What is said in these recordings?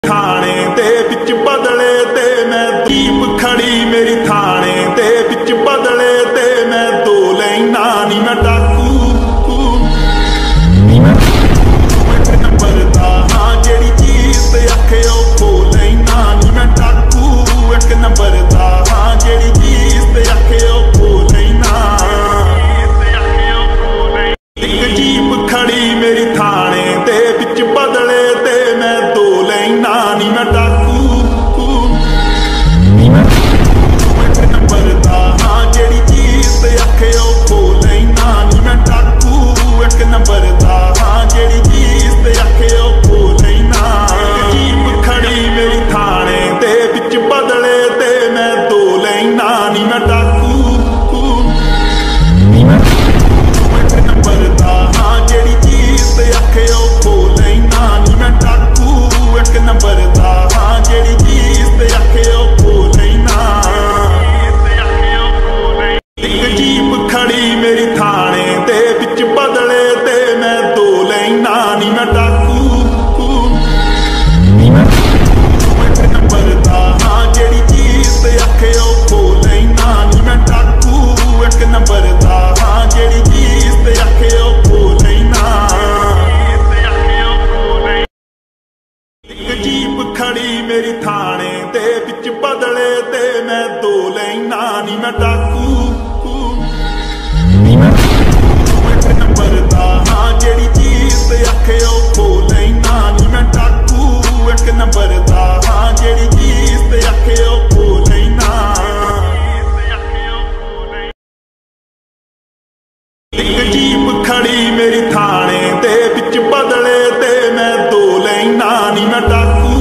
थाने दे विच बदले ते मैं दीप खड़ी मेरी थाने दे विच बदले ते मैं दो लैना नी मैं डाकू नंबरदा हाँ जेड़ी चीज ते आखे ओ खो लैना नी मैं डाकू एक नंबरदा हाँ जेड़ी चीज ते आखे ओ खो लैना एक जीप खड़ी मेरी थाने दे विच बदले ते मैं दो लैना नी मैं डाकू नंबरदा हाँ जेड़ी चीज ते आखे ओ खो लैना नी मैं डाकू एक नंबरदा हाँ जेड़ी चीज ते आखे ओ खो लैना जीप खड़ी मेरी थाने दे विच बदले ते मैं दो लैना नी मैं डाकू नंबरदा हाँ जेड़ी चीज ते आखे ओ खो लैना नी मैं डाकू एक नंबरदा हाँ जेड़ी चीज ते आखे ओ खो लैना एक जीप खड़ी मेरी थाने दे विच बदले ते मैं दो लैना नी मैं डाकू नंबरदा हाँ जेड़ी चीज ते आखे ओ खो लैना नी मैं डाकू एक नंबरदा हाँ जेड़ी चीज ते आखे ओ खो लैना एक जीप खड़ी मेरी थाने दे विच बदले ते मैं दो लैना नी मैं डाकू नंबरदा हाँ जेड़ी चीज ते आखे ओ खो लैना नी मैं डाकू एक नंबरदा हाँ जेड़ी चीज ते आखे ओ खो लैना एक जीप खड़ी मेरी थाने दे विच बदले ते मैं दो लैना नी मैं डाकू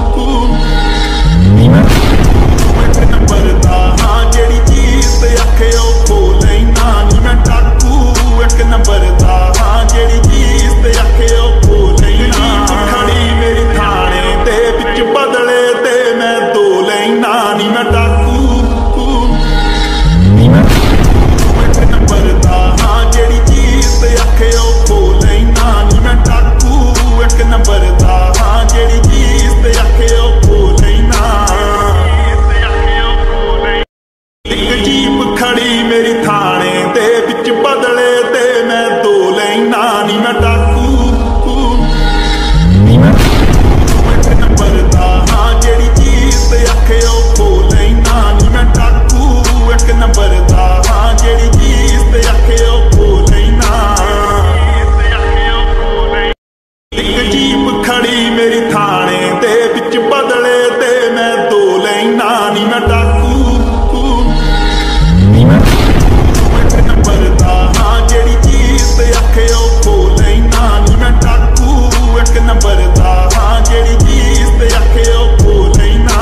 नंबरदा हाँ जेड़ी चीज ते आखे ओ खो लैना नी मैं डाकू एक नंबरदा हाँ जेड़ी चीज ते आखे ओ खो लैना खड़ी मेरी थाने दे विच बदले ते मैं दो लैना नी मैं डाकू नंबरदा हाँ जेड़ी चीज ते आखे ओ खो लैना नी मैं डाकू एक नंबरदा हाँ जेड़ी चीज ते आखे ओ खो लैना एक जीप खड़ी मेरी थाने दे विच बदले ते मैं दो लैना नी मैं डाकू नंबरदा हाँ जेड़ी चीज ते आखे ओ खो लैना नी मैं डाकू एक नंबरदा हाँ जेड़ी चीज ते आखे ओ खो लैना एक जीप खड़ी मेरी थाने दे विच बदले ते मैं दो लैना नी मैं डाकू नंबरदा हाँ जेड़ी चीज ते आखे ओ खो लैना नी मैं डाकू एक नंबरदा हाँ जेड़ी चीज ते आखे ओ खो लैना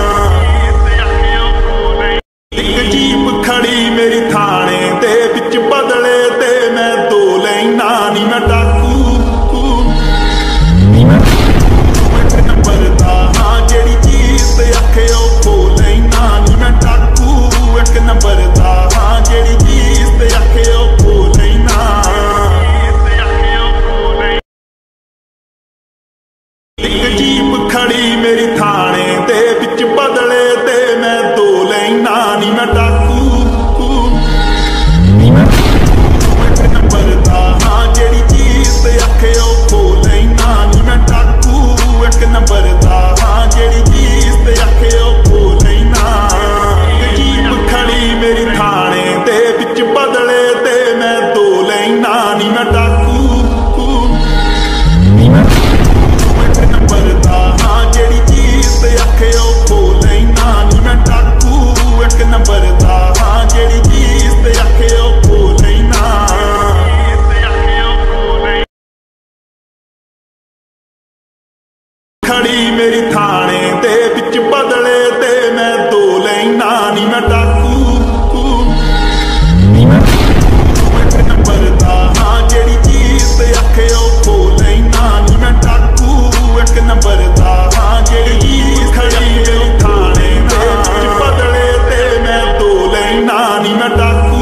एक जीप खड़ी मेरी थाने दे विच बदले ते मैं दो लैना नी मैं डाकू नंबरदा हाँ जेड़ी चीज ते आखे ओ खो लैना नी मैं डाकू एक नंबरदा हाँ जेड़ी चीज ते आखे ओ खो लैना एक जीप खड़ी मेरी थाने दे विच बदले ते मैं दो लैना नी मैं डाकू नंबरदा हाँ जेड़ी चीज ते आखे ओ खो लैना नी मैं डाकू एक नंबरदा हाँ जेड़ी चीज ते आखे ओ खो लैना जीप खड़ी मेरी थाने दे विच बदले ते मैं दो लैना नी मैं डाकू नंबरदा हाँ जेड़ी चीज ते आखे ओ खो लैना नी मैं डाकू एक नंबरदा हाँ जेड़ी चीज ते आखे ओ खो लैना खड़ी मेरी थाने दे विच बदले ते मैं दो लैना नी मैं डाकू नंबरदा हाँ जेड़ी चीज ते आखे ओ खो लैना नी मैं डाकू एक नंबरदा हाँ जेड़ी चीज खड़ी मेरी थाने दे विच बदले ते मैं दो लैना नी मैं डाकू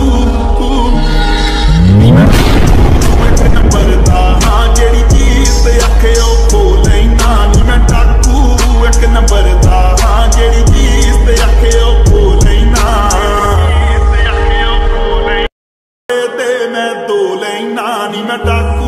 नंबरदा हाँ जेड़ी चीज ते आखे ओ खो लैना नी मैं डाकू ਨੀ ਮੈਂ ਡਾਕੂ